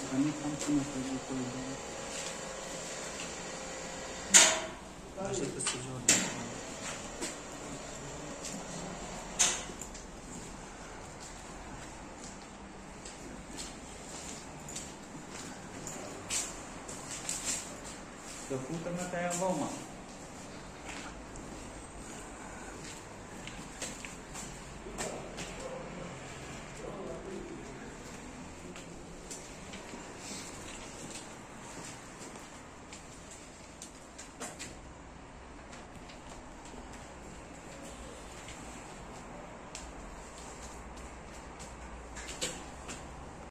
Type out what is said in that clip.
Kami cam până pe lucrul de... Așa că se joacă. Că cum că mea te-ai avut, mă?